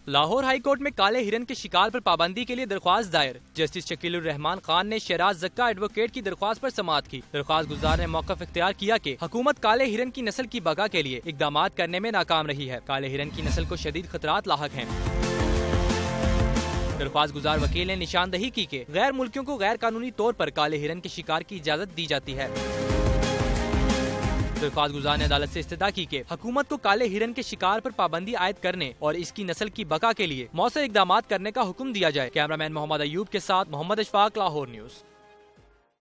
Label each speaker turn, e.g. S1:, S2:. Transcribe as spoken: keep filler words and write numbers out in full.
S1: Lahore high court में काले हिरन के शिकार पर पाबंदी के लिए दरख्वास्त दायर। जस्टिस शकीलुर रहमान खान ने शहराज जक्का एडवोकेट की दरख्वास्त पर समाअत की। दरख्वास्त गुजार ने मौक़िफ़ इख्तियार किया कि हुकूमत काले हिरन की नस्ल की बका के लिए इक़दामात करने में नाकाम रही है। काले हिरन की नस्ल को शदीद खतरात लाहक हैं। दरख्वास्त गुजार वकील ने निशानदही की कि गैर मुल्कियों को गैर कानूनी तौर पर काले हिरन के शिकार की इजाजत दी जाती है। दरख्वास्त गुजार ने अदालत से इस्तदा की कि हुकूमत को काले हिरन के शिकार पर पाबंदी आयद करने और इसकी नस्ल की बका के लिए मौसर इक़दामात करने का हुक्म दिया जाए। कैमरामैन मोहम्मद अयूब के साथ मोहम्मद अशफाक, लाहौर न्यूज़।